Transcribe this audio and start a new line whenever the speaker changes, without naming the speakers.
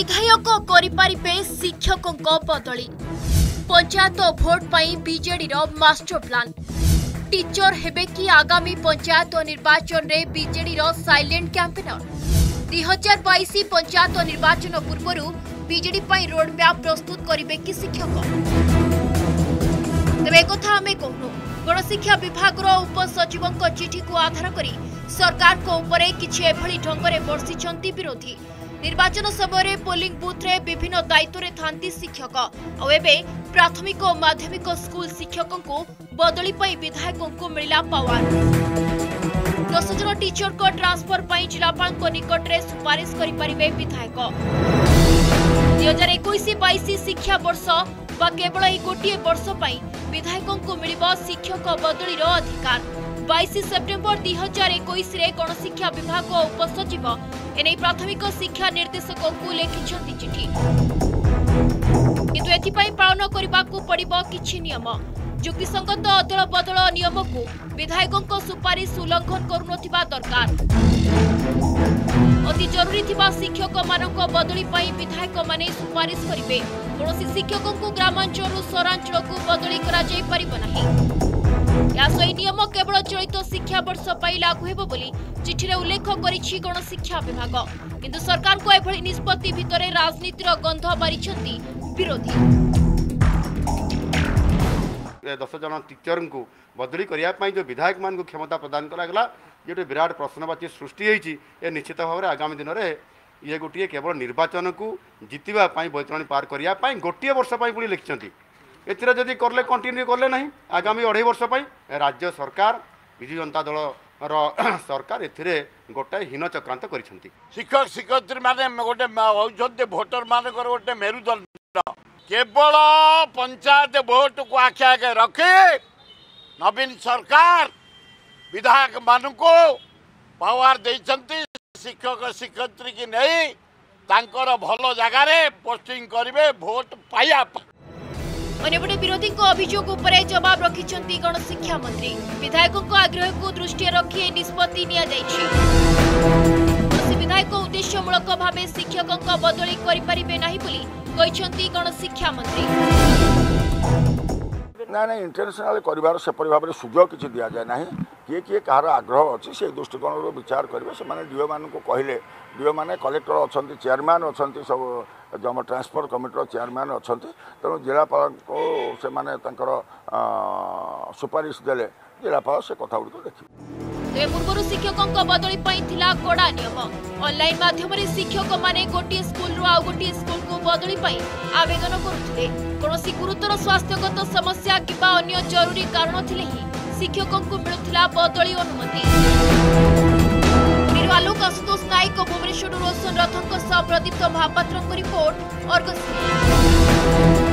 विधायक करिपारिबे शिक्षकों बदली पंचायत भोट पाई बीजेडी मास्टर प्लान टीचर हेबे कि आगामी पंचायत निर्वाचन रे बीजेडी साइलेंट कैंपेनर 2022 पंचायत निर्वाचन पूर्व बीजेडी पाई रोड मैप प्रस्तुत करिबे कि शिक्षक तेरे कथा आमे कहनु गणशिक्षा विभाग उपसचिव चिठी को आधार करी सरकार को उपरे किछि एभली ढंगरे बर्षिछंती विरोधी निर्वाचन समय पोलिंग बूथ रे विभिन्न दायित्व रे थांती शिक्षक आबे प्राथमिक और माध्यमिक स्कूल शिक्षकों को बदली पाई विधायकों को मिला पावर 10 जन टीचर को ट्रांसफर पाई जिलापाल को निकट रे सुपारिश करि परिबे विधायक 2021-22 शिक्षा वर्ष बा केवल एक गोटे वर्ष पाई विधायकों को मिलिबो शिक्षक बदली रो अधिकार 22 सेप्टेम्बर 2021 रे गणशिक्षा विभाग उपसचिव एने प्राथमिक शिक्षा निर्देशक को लिखिछंती चिठी किंतु एथिपाई पालन करबाकू पड़िबो किछि नियम युक्तिसंगत अदल बदल नियम को विधायकों सुपारिश उल्लंघन करुनथिबा दरकार अति जरूरी थिबा शिक्षक मानक बदली पाई विधायक माने सुपारिश करिवे कोनोसी शिक्षकों को ग्रामांचल सहरांचल को बदली करा जाय परिबो नाही या सही नियम केवल चलित शिक्षा वर्ष पाई लागू हेबो बोली चिठी रे उल्लेख करिछि गणशिक्षा विभाग किंतु सरकार को एभली निष्पत्ति भितरे राजनीतिर गंध बारिछंती विरोधी
10 जन टीचर को बदली करने जो विधायक मान को क्षमता प्रदान करागला ये गोटे विराट प्रश्नवाची सृष्टि होती है निश्चित भाव में आगामी दिन में ये गोटे केवल निर्वाचन को जितवा बैतरणी पार करने गोटे वर्ष पुणी लिखिं एतिर जदि करले कंटिन्यू करले नहीं आगामी 2.5 वर्ष राज्य सरकार विजु जनता दल सरकार एथिरे गोटे हीन चक्रांत करिसेंती
शिक्षक शिक्षयित्री माने गोटे होउछन्ते भोटर मानकर गोटे मेरुदंड केवल पंचायत भोट को आखि आगे रखे नवीन सरकार विधायक मान को पावर देइछन्ती शिक्षक शिक्षयित्री की नहीं तांकर भलो जगह रे पोस्टिंग करिवे भोट पाया
अन्यपटे विरोधी अभियोग उपर जवाब रखिंट गणशिक्षा मंत्री विधायकों आग्रह को दृष्टि रखी निष्पत्ति विधायक उद्देश्यमूलक भाव शिक्षकों बदली करें गणशिक्षा मंत्री
ना ना इंटरनेशनल कर सेपरी भाव में सुजोग किसी दि जाए ना किए किए कहार आग्रह अच्छी से दृष्टिकोण विचार करेंगे से डीओ मान को कहले डीओ मैंने कलेक्टर अच्छा चेयरमैन अच्छा सब जम ट्रांसपोर्ट कमिटर चेयरमैन अच्छा तेणु जिलापाल को से सुपारिश देले जिलापाल से कथा गुड़ देखिए
पूर्व शिक्षकों बदली कड़ा नियम ऑनलाइन माध्यम शिक्षक माने गोटे स्कूल रु आउ गोटे स्कूल को बदली आवेदन करुले कौन गुरुतर स्वास्थ्यगत समस्या किंबा अन्य जरूरी कारण थिले ही शिक्षकों को मिलुथिला बदली अनुमति आलोक आशुतोष नायक भुवनेश्वर रोशन रथों प्रदीप्त महापात्र रिपोर्ट अर्गस।